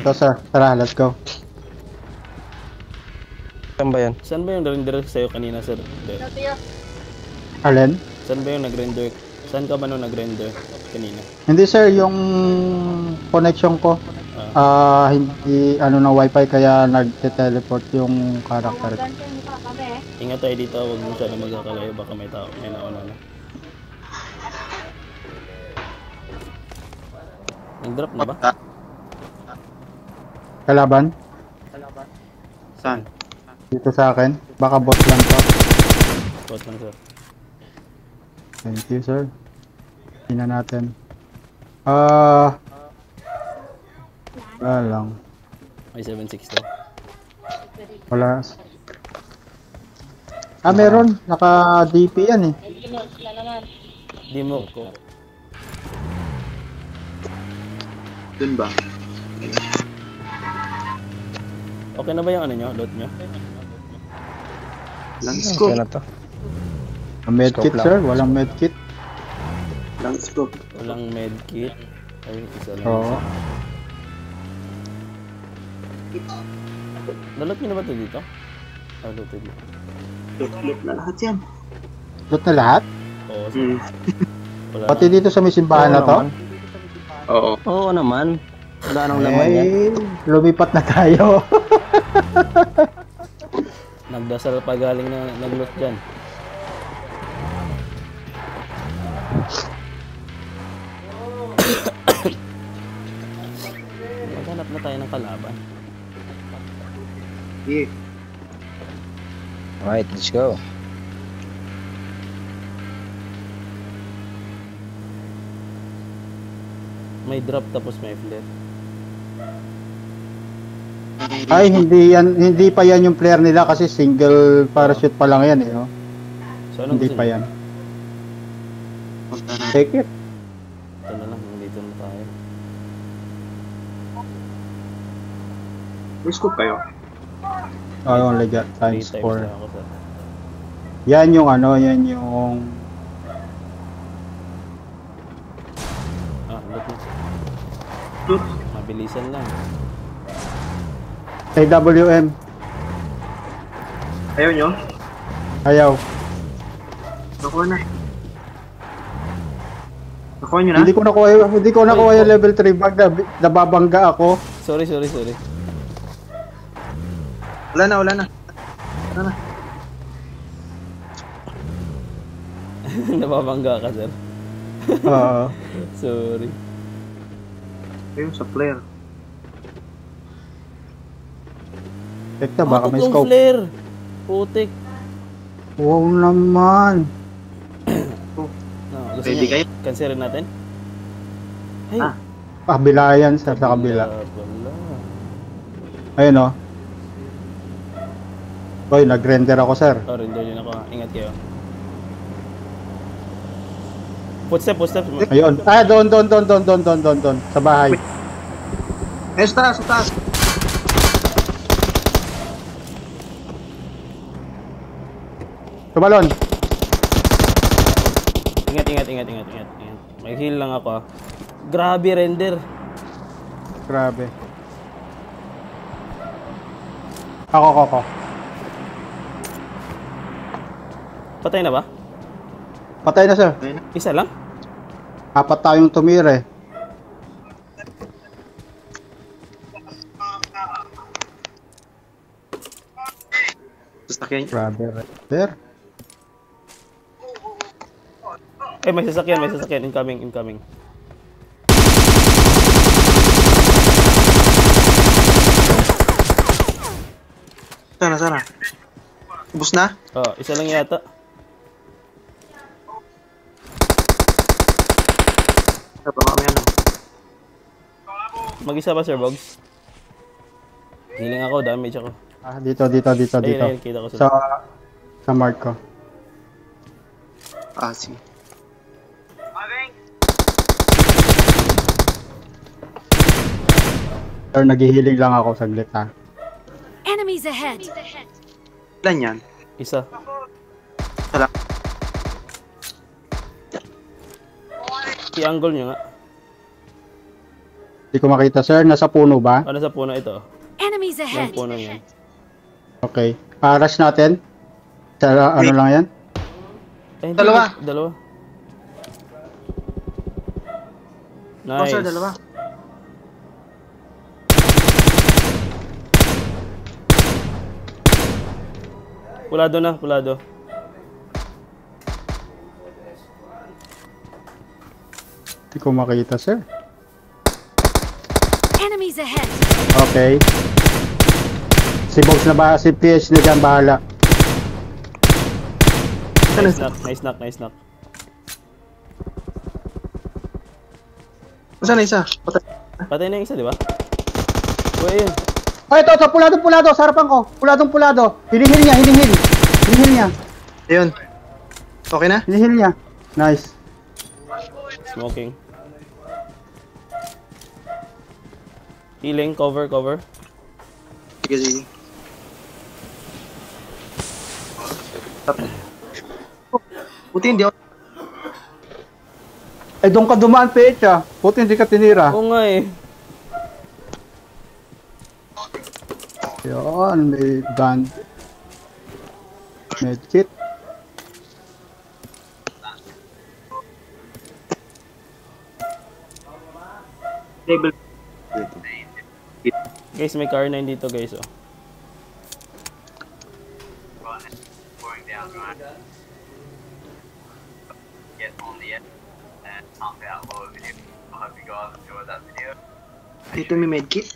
So sir, tara, let's go. Saan ba yan? Saan ba yung render sa'yo kanina, sir? Alin? Saan ba yung nag-render? Saan ka ba nung nag-render kanina? Hindi sir, yung connection ko. Hindi ano na wifi kaya nag-teleport yung character. Ingat tayo dito, huwag mo siya na magkakalayo. Baka may tao, may nauna na. Nag-drop na ba? Kalaban? Saan? Dito sa akin. Baka bot lang to. Bot lang, sir. Thank you sir. Tingnan natin. Wala lang. May 7.6 daw. Wala. Meron. Naka-DP yan eh. Di mo ko. Dun ba? Okay na ba yung ano nyo? Loot nyo? Lang scope. Okay na to. Medkit Scope sir. Walang medkit. Lang scope. Walang medkit. Ay, isa lang. Oo. Nalot nyo na ba ito dito? Looted mo. Loot na lahat yan. Loot na lahat? Oo, sir. Wala Pati na. dito sa may simbahan na to? Oo. Oo naman. Wala nang laman yan. Lumipat na tayo. Nagdasal pa galing na nag-loot dyan. Maghanap na tayo ng kalaban. Yeah. Alright, let's go. May drop tapos may flare. Ay, hindi pa yan yung player nila kasi single parachute pa lang yan eh. Oh. So anong Hindi gusto pa niyo? yan. Take it. Ito na lang, nandito na tayo. May scope kayo? I only got times 3 times 4. na ako, sir. Yan yung ano, yan yung Loot na. Loot. Mabilisan lang. AWM. Ayaw nyo? Ayaw. Nakuha na. Nakuha nyo na? Hindi ko nakuha yung level 3 bag, nababangga ako. Sorry. Wala na. Wala na. Nababangga ka, sir. Oo. Sorry. Ayun sa player. Tekta, baka may tatlong scope. flare. Putik. Wow naman. Gusto Pwede niya, kayo? cancelin natin? Ay, Kabila yan sa kabila. Wala. Ayun oh. Hoy, nag-render ako sir. Oh, render din ako. Ingat kayo. Footstep. Ayun. Doon. Sa bahay. Sa taas. Tumalon. Ingat. May heal lang ako. Grabe render. Grabe. Ako. Patay na ba? Patay na sir. Isa lang? Apat tayong tumire. Sasakyan. Grabe render. May sasakyan. Incoming. Sana. Ubus na? Oh, isa lang yata. Baka may ano. Mag-isa ba, Sir Bogs? Healing ako, damage ako. Dito. Ayun, kita ko Sa mark ko. Sige. Sir, naghihiling lang ako saglit ha. Enemies ahead. Ilan yan? Isa. Wala. I-angle nyo nga. Hindi ko makita, sir. Nasa puno ba? Ano sa puno ito? Enemies Yung ahead! puno yan. Okay. Rush natin. Sa ano lang yan? Eh, hindi, Dalawa. Dalawa. Oh, Nice. sir, dalawa. Pulado na, pulado. Hindi ko makita, sir. Enemies ahead! Okay. Si Box na ba? Si PH na dyan, bahala. Nice knock, nice knock, nice knock. Saan na isa? Patay. Patay na yung isa, di ba? Uy, ayun. Oh, ito, pulado, sa harapan ko. Pulado. Hinihil niya. Ayun. Okay na? Hinihil niya. Nice. Smoking. Healing, cover. Sige, sige. Buti hindi ako. Eh, doon ka dumaan, PH ah. Buti hindi ka tinira. Oo nga eh. Yan, may gun. Medkit. Table. Guys, may car 9 dito guys oh. Dito may medkit.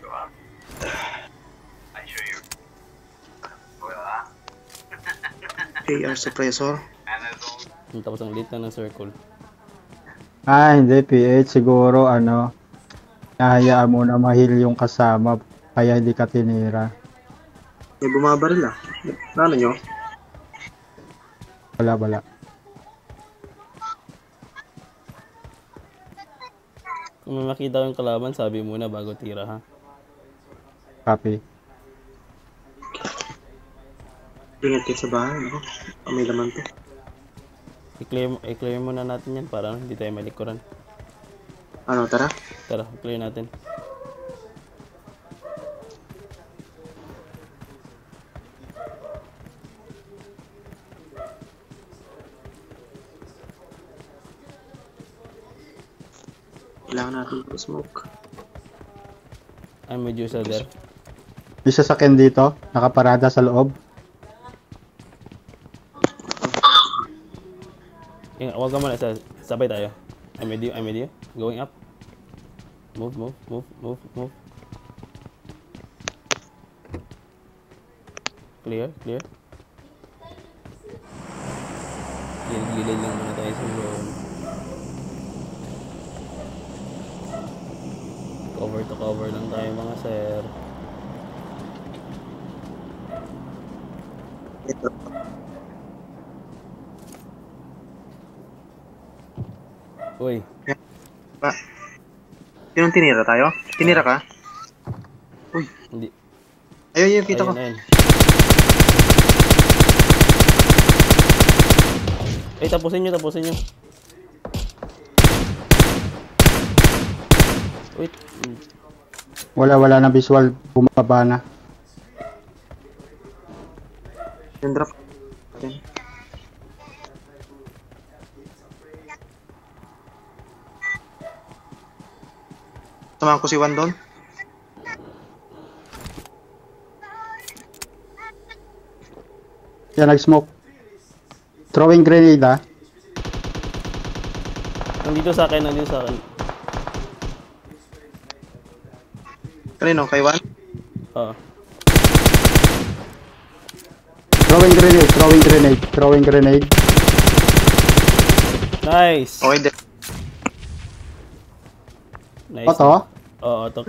AR suppressor. Tapos ang lit na ng circle. Ah, hindi, PH. Siguro, nahayaan mo na mahil yung kasama. Kaya hindi ka tinira. May bumabaril ah. Ano nyo? Wala. Kung may makita ko yung kalaban, sabi muna bago tira ha. Copy. Ingat kayo sa bahay. Ako. May laman to. I-clear muna natin yan para hindi tayo malikuran. Ano, tara? Tara, clear natin. Kailangan natin ito smoke. I'm with you, sir. Isa sa Ken dito. Nakaparada sa loob. Huwag ka muna, sabay tayo. I'm with you. Going up. Move. Clear. Gilid lang muna tayo sa zone. Cover to cover lang tayo mga sir. Ito. Uy, Pa. Sinong tinira tayo? Tinira ka? Uy. hindi. Ayun, kita ko. Ayun. Eh, tapusin nyo. Wait. Wala na visual. Bumaba na. Yung drop. Okay. Samahan ko si Juan doon. Yan, nag-smoke. Throwing grenade ah. Nandito sa akin. Kanino? Kay Juan? Oo. Throwing grenade. Nice. Okay, Nice. Oto? Oo, to.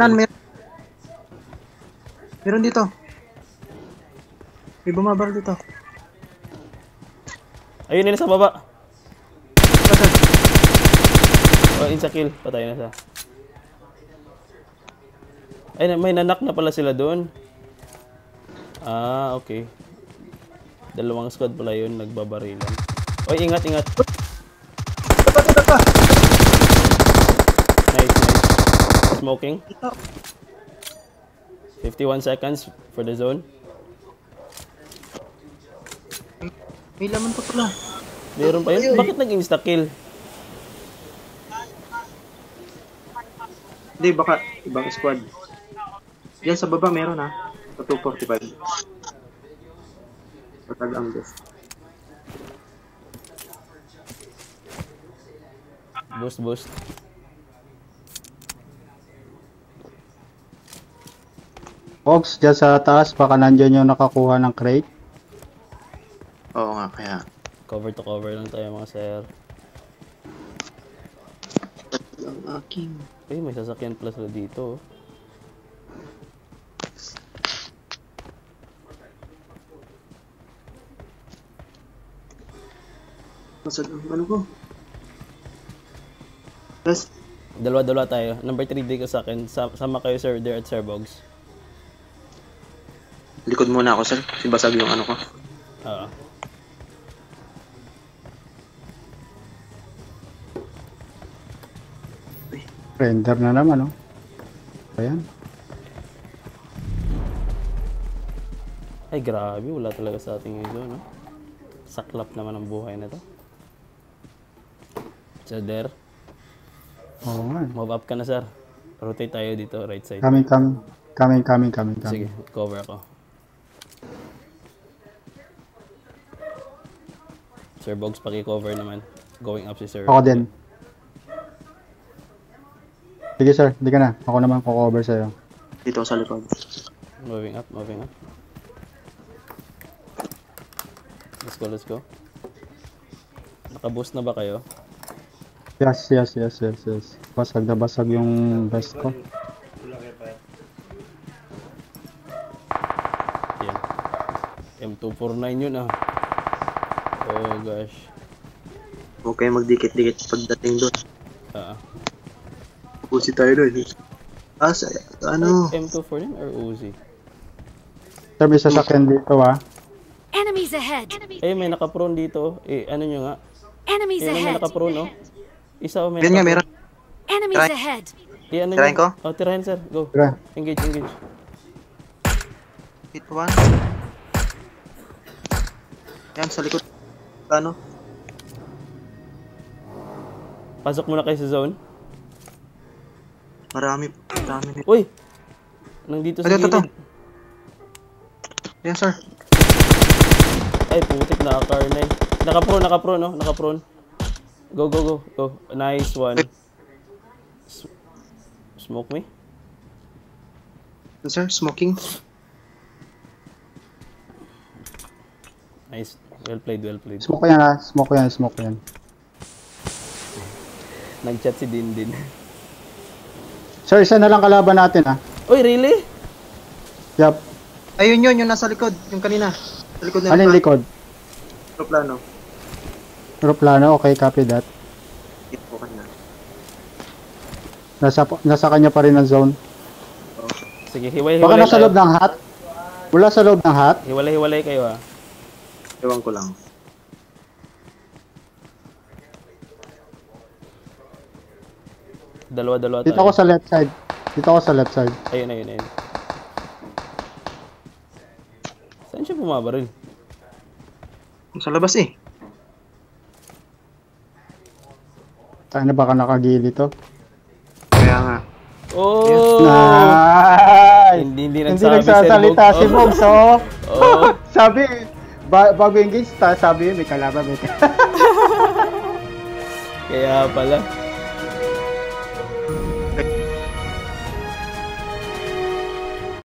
Meron dito. May bumabar dito. Ayun nila sa baba. Oh, insa kill. Patay na siya. Ay, may nanak na pala sila doon. Ah, okay. Dalawang squad pala yun, nagbabarilan. Oy, ingat. Nice. smoking. 51 seconds for the zone. May laman pa pala. Meron pa yun? Bakit nag-insta-kill? Hindi, baka ibang squad. Yan sa baba meron ha. Sa 245. Patag ang best. Boost. Box, dyan sa taas, baka nandyan yung nakakuha ng crate. Oo nga, kaya. Cover to cover lang tayo mga sir. Ang aking. Ay, may sasakyan pala sila dito. Masag ang ano ko. Yes. Dalawa-dalawa tayo. Number 3 di ka sa akin. Sama kayo sir there at Sir Bogs. Likod muna ako, sir. Kasi basag yung ano ko. Oo. Render na naman, oh. Ayan. Ay, grabe. Wala talaga sa ating ito, no? Saklap naman ang buhay na to. So, there. Oo nga. Move up ka na, sir. Rotate tayo dito, right side. Coming. Sige, cover ako. Sir Bogs, paki-cover naman. Going up si Sir. Ako din. Sige sir, hindi ka na. Ako naman ko-cover sa'yo. Dito ako sa likod. Moving up. Let's go. Naka-boost na ba kayo? Yes. Basag na basag yung vest ko. Yan. M249 yun ah. Oh gosh. Huwag kayo magdikit-dikit pagdating doon. Pusi tayo doon. Ano? M249 or Uzi? Sir, may sasakyan dito ah. Enemies ahead! Eh, may naka-prone dito. Ano nyo nga? Enemies May ahead! naka-prone, oh. Isa o may Yan nga, naka-prone. meron. Enemies Try. ahead! Ano Tirahin nyo? ko? Oh, tirahin sir. Go. Tira. Engage. Hit one. Yan, sa likod. Ano? Pasok muna kayo sa zone. Marami. Uy! Nandito sa Ito. gilid. Yan, sir. Ay, putik na karnay. Naka-prone, no? Naka-prone. Go. Nice one. Smoke me? Yan, sir. Smoking. Nice. Well played. Smoke yan ah. Smoke yan. Nag-chat si Dindin. Sir, isa na lang kalaban natin ah. Uy, really? Yup. Ayun yun, yung nasa likod. Yung kanina. Sa likod na Anong likod? aeroplano. Aeroplano, okay, copy that. Hit po kanina. Nasa kanya pa rin ang zone. Sige, hiwalay Baka nasa tayo. loob ng hut. Wala sa loob ng hut. Hiwalay kayo ah. Ewan ko lang. Dalawa Dito tayo. ako sa left side. Ayun. Saan siya bumabaril? Sa labas eh. Saan na baka nakagili to? Kaya nga. Oh! Nice! Hindi Hindi nagsabi nagsasalita si Sir Bogs, oh. Oh. Sabi, bago engage, sabi may kalaban. Kaya pala.